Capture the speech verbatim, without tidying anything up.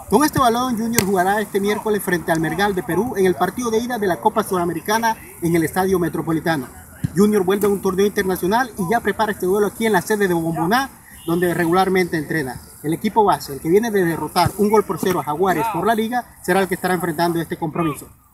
Con este balón, Junior jugará este miércoles frente al Melgar de Perú en el partido de ida de la Copa Sudamericana en el Estadio Metropolitano. Junior vuelve a un torneo internacional y ya prepara este duelo aquí en la sede de Bomboná, donde regularmente entrena. El equipo base, el que viene de derrotar un gol por cero a Jaguares por la liga, será el que estará enfrentando este compromiso.